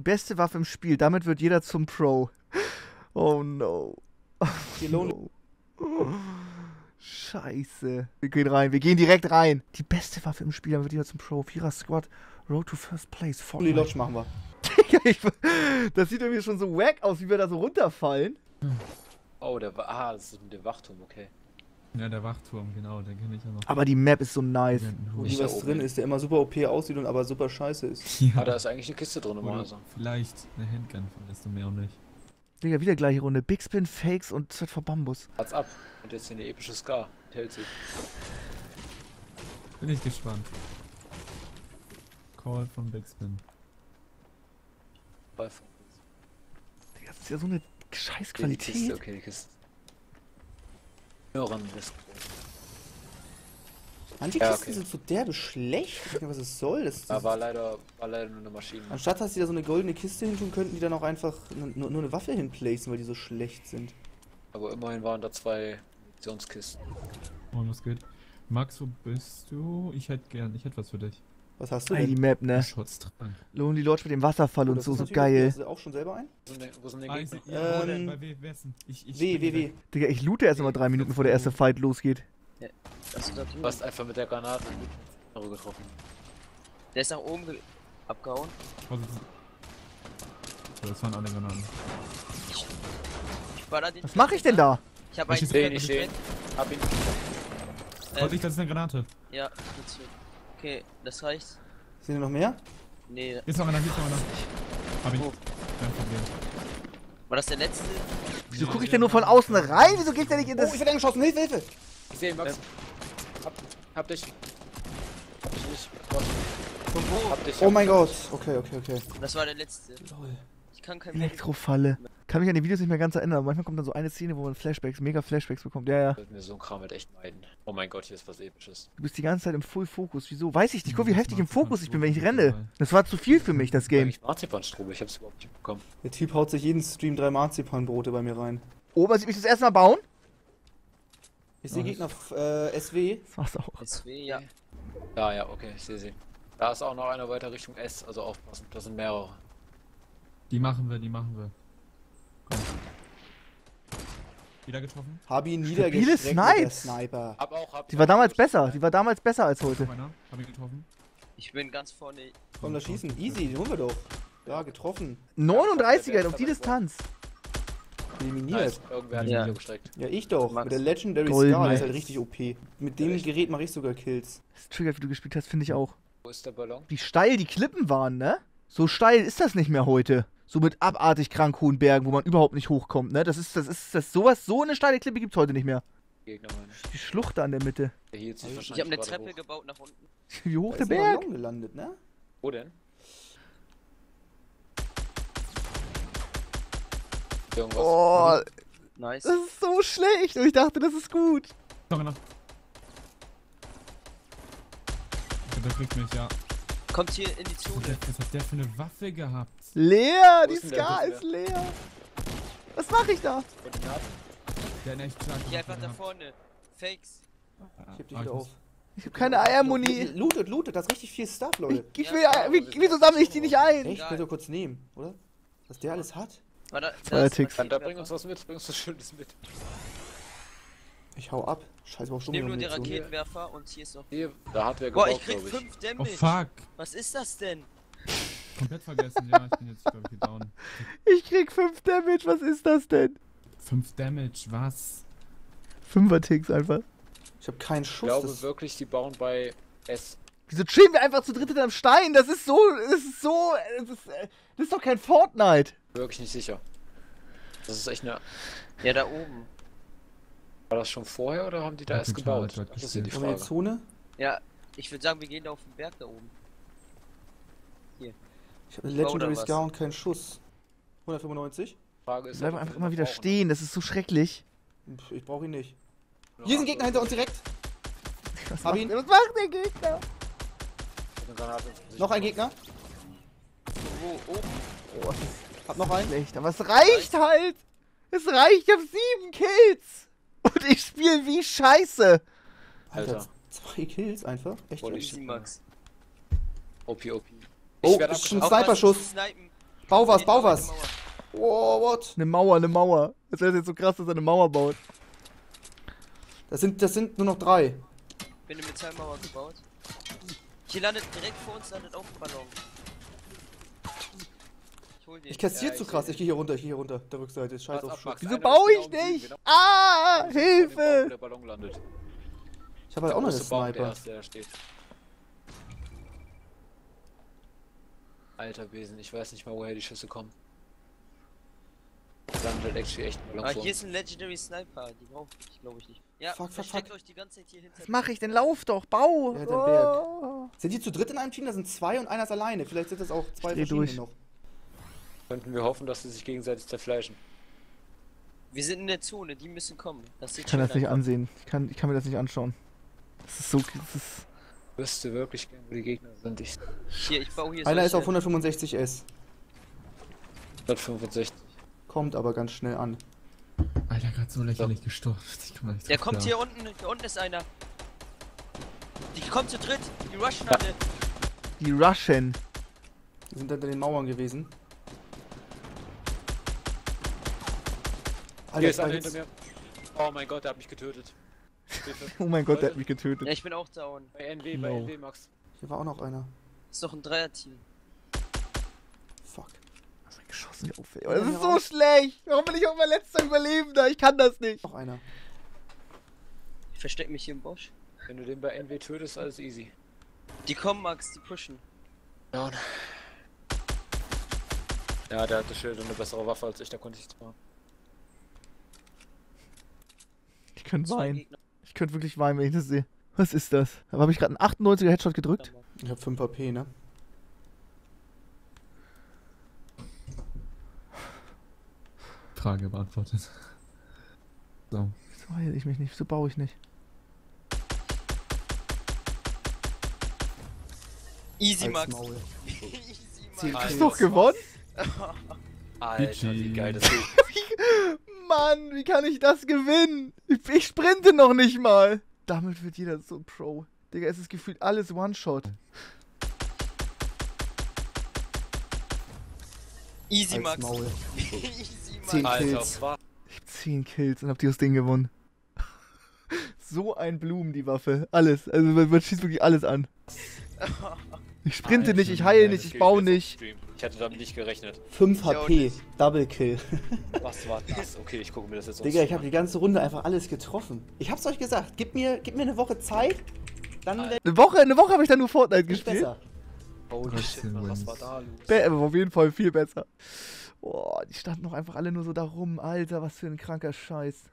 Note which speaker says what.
Speaker 1: beste Waffe im Spiel. Damit wird jeder zum Pro. Oh no.
Speaker 2: Die Lonely.
Speaker 1: Scheiße. Wir gehen rein. Wir gehen direkt rein. Die beste Waffe im Spiel. Damit wird jeder zum Pro. Vierer Squad. Road to First Place.
Speaker 2: Lonely Lodge machen wir.
Speaker 1: Das sieht irgendwie schon so wack aus, wie wir da so runterfallen.
Speaker 3: Oh, das ist mit dem Wachturm, okay.
Speaker 4: Ja, der Wachturm, genau, den kenne ich ja noch.
Speaker 1: Aber die Map ist so nice.
Speaker 2: Wo nie was drin ist, der immer super OP aussieht und aber super scheiße ist.
Speaker 4: Ja.
Speaker 3: Da ist eigentlich eine Kiste drin, also.
Speaker 4: Vielleicht eine Handgun, desto mehr und nicht.
Speaker 1: Digga, wieder gleiche Runde. Big Spin, Fakes und Zeit vor Bambus.
Speaker 3: Hat's ab. Und jetzt hier eine epische Scar. Hält sich.
Speaker 4: Bin ich gespannt. Call von Big Spin.
Speaker 1: Digga, das ist ja so eine scheiß
Speaker 3: Okay,
Speaker 1: Qualität.
Speaker 3: die Kiste, okay, die Kiste. Hören ist.
Speaker 2: Manche
Speaker 3: Ja,
Speaker 2: Kisten
Speaker 3: okay.
Speaker 2: sind so derbe schlecht. Ich weiß nicht, was es soll. Das
Speaker 3: War leider nur eine Maschine.
Speaker 2: anstatt dass sie da so eine goldene Kiste hin tun, könnten die dann auch einfach nur eine Waffe hinplacen, weil die so schlecht sind.
Speaker 3: Aber immerhin waren da 2 Munitionskisten.
Speaker 4: Oh, was geht? Max, wo bist du? Ich hätte was für dich.
Speaker 2: Was hast du
Speaker 1: Ey, die
Speaker 2: denn?
Speaker 1: Map, ne?
Speaker 4: Schutztrank.
Speaker 1: Lonely Lodge mit dem Wasserfall und
Speaker 2: Das
Speaker 1: so,
Speaker 2: ist
Speaker 1: so
Speaker 2: natürlich-
Speaker 1: geil.
Speaker 2: Hast du auch schon selber ein?
Speaker 3: Wo sind die
Speaker 4: Ah,
Speaker 3: Gegner?
Speaker 4: ja, wo denn? Bei wer ist denn?
Speaker 2: W.
Speaker 1: Digga, ich loote erst mal 3 Minuten, bevor der erste Fight losgeht.
Speaker 5: Was ist da
Speaker 3: Du hast einfach mit der Granate getroffen.
Speaker 5: Der ist nach oben abgehauen.
Speaker 4: Vorsicht. So, das waren alle Granaten.
Speaker 5: Ich baller den.
Speaker 1: Was mache ich denn da?
Speaker 5: Ich hab
Speaker 4: Was
Speaker 5: einen
Speaker 4: ist
Speaker 3: Seh ihn, ich seh ihn. Hab ihn.
Speaker 4: Vorsicht, das ist eine Granate.
Speaker 5: Ja, bitte. Okay, das reicht.
Speaker 2: Sind hier noch mehr?
Speaker 5: Nee,
Speaker 4: Hier ist noch einer, Hab ich.
Speaker 5: Wo?
Speaker 4: Kein Problem.
Speaker 5: war das der letzte?
Speaker 1: Wieso gucke ich denn nur von außen rein? Wieso geht's denn nicht in
Speaker 2: Oh,
Speaker 1: das...
Speaker 2: ich werde angeschossen. Hilfe, Hilfe!
Speaker 3: Ich seh ihn, Max. Hab dich. Hab dich nicht.
Speaker 5: Von wo?
Speaker 3: Hab dich.
Speaker 2: Oh mein Gott. Okay.
Speaker 5: Das war der letzte.
Speaker 2: Lol.
Speaker 5: Ich kann kein
Speaker 1: Elektrofalle. Kann mich an die Videos nicht mehr ganz erinnern, aber manchmal kommt dann so eine Szene, wo man Flashbacks, mega Flashbacks bekommt. Ja, ja.
Speaker 3: Ich würde mir so ein Kram halt echt meiden. Oh mein Gott, hier ist was Episches.
Speaker 1: Du bist die ganze Zeit im Full-Fokus. Wieso? Weiß ich nicht. Guck, wie heftig im Fokus ich bin, wenn ich renne. Das war zu viel für mich, das Game.
Speaker 3: Eigentlich Marzipanstrube, ich hab's überhaupt nicht bekommen.
Speaker 2: Der Typ haut sich jeden Stream 3 Marzipanbrote bei mir rein.
Speaker 1: Ober sieht mich das erste Mal bauen?
Speaker 2: Ich sehe Gegner SW.
Speaker 1: Das war's auch.
Speaker 5: SW, ja.
Speaker 3: Ja, okay, ich sehe sie. Da ist auch noch einer weiter Richtung S, also aufpassen. Das sind mehrere.
Speaker 4: Die machen wir. Komm. Wieder getroffen?
Speaker 2: Hab ihn
Speaker 1: Stabile
Speaker 2: niedergestreckt mit der
Speaker 1: Snipes.
Speaker 2: Sniper.
Speaker 1: Die war damals besser. Die war damals besser als heute.
Speaker 4: Meiner? Hab ihn getroffen?
Speaker 5: Ich bin ganz vorne.
Speaker 2: Komm, da schießen. Easy, den holen wir doch. Ja, getroffen.
Speaker 1: 39er auf die Distanz.
Speaker 2: Eliminiert.
Speaker 3: Nice. Irgendwer hat
Speaker 5: Ja.
Speaker 3: ihn niedergestreckt.
Speaker 2: Ja, ich doch.
Speaker 5: Max.
Speaker 2: Mit der Legendary
Speaker 1: Golden.
Speaker 2: Scar, die ist halt richtig OP. Mit dem
Speaker 3: Echt?
Speaker 2: Gerät mache ich sogar Kills.
Speaker 1: Das triggert, wie du gespielt hast, finde ich auch.
Speaker 3: Wo ist der Ballon?
Speaker 1: Wie steil die Klippen waren, ne? So steil ist das nicht mehr heute. So mit abartig krank hohen Bergen, wo man überhaupt nicht hochkommt, ne? So eine steile Klippe gibt's heute nicht mehr.
Speaker 3: Gegner, meine ich.
Speaker 1: Die Schlucht da an der Mitte.
Speaker 3: Der hielt sich
Speaker 2: Ich
Speaker 3: wahrscheinlich
Speaker 5: Ich habe eine
Speaker 3: gerade
Speaker 5: Treppe
Speaker 3: hoch.
Speaker 5: gebaut nach unten.
Speaker 1: Wie hoch
Speaker 2: Da
Speaker 1: der
Speaker 2: ist ein
Speaker 1: Berg?
Speaker 2: Ballon gelandet, ne?
Speaker 3: Wo denn? Irgendwas.
Speaker 1: Oh,
Speaker 5: Nice.
Speaker 1: das ist so schlecht. Und ich dachte, das ist gut.
Speaker 4: Noch einer. Der kriegt mich, ja.
Speaker 5: Kommt hier in die Zone.
Speaker 4: Was hat der für eine Waffe gehabt?
Speaker 1: Leer,
Speaker 3: Wo
Speaker 1: die
Speaker 3: ist denn der?
Speaker 1: Scar
Speaker 3: Wo ist
Speaker 1: ist leer. Was mache ich da?
Speaker 3: Koordinaten?
Speaker 4: Der hat einen echt stark.
Speaker 5: Hier einfach da vorne. Fakes.
Speaker 2: Ich heb dich wieder auf.
Speaker 1: Ich habe keine Eiermuni.
Speaker 2: Lootet, das ist richtig viel Stuff, Leute.
Speaker 1: Wieso sammle ich die nicht ein?
Speaker 2: Echt? Kannst du kurz nehmen, oder? Was der alles hat?
Speaker 5: War da,
Speaker 1: Feuerticks.
Speaker 3: Da bring uns was mit, bring uns was Schönes mit.
Speaker 2: Ich hau ab. Scheiße, brauch
Speaker 5: Ich
Speaker 2: schon
Speaker 5: nehme
Speaker 2: wieder
Speaker 5: nur den
Speaker 2: Munition.
Speaker 5: Raketenwerfer und hier ist noch.
Speaker 3: Hier, da hat wer
Speaker 5: Boah,
Speaker 3: gebaut,
Speaker 5: ich krieg
Speaker 3: glaub
Speaker 5: 5
Speaker 4: Oh
Speaker 5: Damage.
Speaker 4: fuck.
Speaker 5: Was ist das denn?
Speaker 4: Komplett vergessen, ja, ich bin jetzt, glaube ich, down.
Speaker 1: Ich krieg 5 Damage, was ist das denn?
Speaker 4: 5 Damage, was?
Speaker 1: 5er Ticks einfach.
Speaker 2: Ich hab keinen
Speaker 3: Ich
Speaker 2: Schuss.
Speaker 3: glaube
Speaker 2: Das
Speaker 3: wirklich, die bauen bei S.
Speaker 1: Wieso chillen wir einfach zu dritt am Stein? Das ist doch kein Fortnite.
Speaker 3: Wirklich nicht sicher. Das ist echt eine.
Speaker 5: Ja, da oben.
Speaker 3: War das schon vorher oder haben die da
Speaker 4: Ja,
Speaker 3: erst
Speaker 4: total,
Speaker 3: gebaut?
Speaker 4: total
Speaker 3: Das ist ja die
Speaker 2: Wollen wir in
Speaker 3: Frage.
Speaker 2: die Zone?
Speaker 5: Ja, ich würde sagen, wir gehen da auf den Berg da oben.
Speaker 2: Ich habe eine
Speaker 5: Bau
Speaker 2: Legendary
Speaker 5: oder was?
Speaker 2: Scar und keinen Schuss. 195?
Speaker 3: Frage ist,
Speaker 1: Bleiben
Speaker 3: ob
Speaker 1: einfach
Speaker 3: wir
Speaker 1: immer wieder
Speaker 3: brauchen.
Speaker 1: stehen, das ist so schrecklich.
Speaker 2: Ich brauche ihn nicht.
Speaker 3: Ja,
Speaker 2: Hier sind Gegner hinter uns direkt.
Speaker 1: Was
Speaker 2: Hab
Speaker 1: macht,
Speaker 2: ihn.
Speaker 1: was macht der Gegner?
Speaker 3: Eine Granate.
Speaker 2: Noch ein Gegner.
Speaker 5: Wo? Oben?
Speaker 1: Oh, das
Speaker 2: Hab noch einen.
Speaker 1: ist schlecht, aber es reicht halt. Es reicht, ich hab 7 Kills. Und ich spiele wie Scheiße.
Speaker 3: Alter.
Speaker 2: 2 Kills einfach. Echt?
Speaker 3: Holy
Speaker 2: jetzt?
Speaker 3: shit.
Speaker 5: Easy Max.
Speaker 3: OP.
Speaker 2: Oh,
Speaker 3: werd
Speaker 2: das ist schon
Speaker 3: abgeschossen.
Speaker 2: ein Sniper-Schuss.
Speaker 5: Snipen.
Speaker 2: Bau was,
Speaker 5: Nee,
Speaker 2: bau
Speaker 5: aber eine
Speaker 2: was.
Speaker 5: Mauer.
Speaker 2: Oh, what?
Speaker 1: Eine Mauer, eine Mauer. Das wäre jetzt so krass, dass er eine Mauer baut.
Speaker 2: Das sind nur noch 3.
Speaker 5: Bin eine Metallmauer gebaut. Hier landet direkt vor uns landet auch ein Ballon. Ich hol den.
Speaker 2: Ich kassier
Speaker 3: Ja,
Speaker 2: zu
Speaker 3: ich
Speaker 2: krass.
Speaker 3: seh
Speaker 2: Ich gehe hier runter, Der Rückseite. Scheiß
Speaker 3: Pass
Speaker 2: auf
Speaker 3: auf,
Speaker 2: Schutz.
Speaker 3: Max,
Speaker 1: Wieso
Speaker 3: einer
Speaker 1: baue
Speaker 3: ist
Speaker 1: ich
Speaker 3: genau
Speaker 1: nicht?
Speaker 3: genau
Speaker 1: Ah,
Speaker 3: vor dem Baum, wo
Speaker 1: Hilfe!
Speaker 3: der Ballon landet.
Speaker 2: Ich habe halt auch noch eine
Speaker 3: Große Baum, der
Speaker 2: Sniper.
Speaker 3: erste, der steht. Alter Besen, ich weiß nicht mal, woher die Schüsse kommen. Da landet actually echt ein Ballon
Speaker 5: Ah,
Speaker 3: vor
Speaker 5: hier
Speaker 3: uns.
Speaker 5: ist ein Legendary Sniper. Die brauche ich, glaube ich, nicht. Ja,
Speaker 2: Fuck, fuck,
Speaker 5: versteckt
Speaker 2: fuck.
Speaker 5: euch die ganze Zeit hier hinter.
Speaker 1: Was mache ich denn? Lauf doch, bau!
Speaker 2: Ja, der Berg.
Speaker 1: Oh.
Speaker 2: Sind die zu dritt in einem Team? Da sind 2 und einer ist alleine. Vielleicht sind das auch 2
Speaker 1: dreh
Speaker 2: verschiedene
Speaker 1: durch.
Speaker 2: noch.
Speaker 3: Könnten wir hoffen, dass sie sich gegenseitig zerfleischen.
Speaker 5: Wir sind in der Zone, die müssen kommen. Das sieht
Speaker 1: Ich kann
Speaker 5: schön
Speaker 1: das nicht
Speaker 5: einfach.
Speaker 1: ansehen. Ich kann mir das nicht anschauen. Das ist so. Das ist
Speaker 3: Wüsste wirklich gern, wo die Gegner sind. Ich
Speaker 5: Hier, ich baue hier
Speaker 2: Einer ist auf
Speaker 5: solche-
Speaker 2: 165 S.
Speaker 3: 165.
Speaker 2: Kommt aber ganz schnell an.
Speaker 4: Alter, gerade so lächerlich gestorben. Ich kann mal nicht
Speaker 5: Der
Speaker 4: drauf
Speaker 5: kommt
Speaker 4: klar.
Speaker 5: hier unten, da unten ist einer. Die kommt zu dritt, die rushen alle.
Speaker 1: die Russian.
Speaker 2: Die sind hinter den Mauern gewesen.
Speaker 3: Hier ist
Speaker 2: war
Speaker 3: einer hinter
Speaker 2: jetzt-
Speaker 3: mir. Oh mein Gott, der hat mich getötet. Hilfe.
Speaker 1: Oh mein Gott, der hat mich getötet.
Speaker 5: Ja, ich bin auch down.
Speaker 3: Bei NW, bei
Speaker 1: No.
Speaker 3: NW, Max.
Speaker 2: Hier war auch noch einer.
Speaker 5: Ist doch ein Dreier-Team.
Speaker 2: Fuck.
Speaker 1: Was ein geschossen auf. Das ist so schlecht. Warum bin ich auch mein letzter Überlebender? Ich kann das nicht.
Speaker 2: Noch einer.
Speaker 5: Ich versteck mich hier im Bosch.
Speaker 3: Wenn du den bei NW tötest, alles easy.
Speaker 5: Die kommen, Max, die pushen.
Speaker 3: Down. Ja, der hatte Schild und eine bessere Waffe als ich, da konnte ich nichts machen.
Speaker 1: Ich könnte
Speaker 5: Zwei
Speaker 1: weinen.
Speaker 5: Gegner.
Speaker 1: Ich könnte wirklich weinen, wenn ich das sehe. Was ist das? Aber habe ich gerade einen 98er Headshot gedrückt?
Speaker 2: Ich hab 5 AP, ne?
Speaker 4: Frage beantwortet. So.
Speaker 1: Wieso heile ich mich nicht? Wieso baue ich nicht?
Speaker 5: Easy,
Speaker 2: Als
Speaker 5: Max.
Speaker 2: Maul.
Speaker 5: Easy,
Speaker 2: Zehn
Speaker 5: Max.
Speaker 1: Hast
Speaker 2: Kills.
Speaker 1: du doch gewonnen?
Speaker 3: Alter, wie
Speaker 4: GG.
Speaker 3: geil das ist.
Speaker 1: Mann, wie kann ich das gewinnen? Ich sprinte noch nicht mal. Damit wird jeder so ein Pro. Digga, es ist gefühlt alles One-Shot.
Speaker 5: Easy,
Speaker 2: Als
Speaker 5: Max.
Speaker 2: Maul.
Speaker 5: Easy, Max.
Speaker 2: 10
Speaker 3: Alter,
Speaker 2: Kills.
Speaker 3: was?
Speaker 1: Ich hab 10 Kills und hab das Ding gewonnen. So ein Blumen, die Waffe. Alles. Also man schießt wirklich alles an. Ich sprinte
Speaker 3: Alter,
Speaker 1: nicht, ich heile
Speaker 3: geiles
Speaker 1: nicht, ich
Speaker 3: Spiel
Speaker 1: baue
Speaker 3: jetzt auf
Speaker 1: nicht.
Speaker 3: Stream. Ich hatte damit nicht gerechnet.
Speaker 2: 5
Speaker 5: Ich auch
Speaker 2: HP.
Speaker 5: nicht.
Speaker 2: Double Kill.
Speaker 3: Was war das? Okay, ich gucke mir das jetzt auf
Speaker 2: Digga, ich
Speaker 3: Stream
Speaker 2: habe die ganze Runde einfach alles getroffen. Ich hab's euch gesagt. Gib mir eine Woche Zeit, dann
Speaker 3: Alter.
Speaker 2: werde
Speaker 1: Eine Woche habe ich dann nur Fortnite
Speaker 2: ich
Speaker 1: gespielt.
Speaker 2: besser.
Speaker 3: an. Holy shit, Mann, was war da los?
Speaker 1: Aber auf jeden Fall viel besser. Boah, die standen doch einfach alle nur so da rum. Alter, was für ein kranker Scheiß.